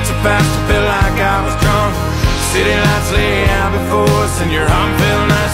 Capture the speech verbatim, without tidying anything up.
so fast I felt like I was drunk. City lights lay out before us and your arm felt nice